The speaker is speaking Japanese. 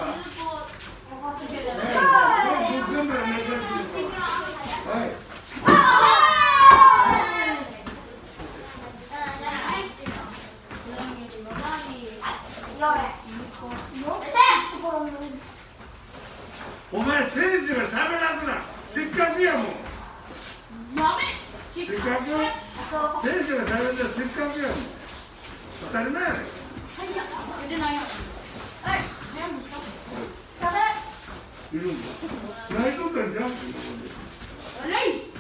お前、選手が食べなくな。せっかくやもん。せっかく。選手が食べるのせっかくやもん。当たり前やねん。いるんだ。泣いとったんじゃん。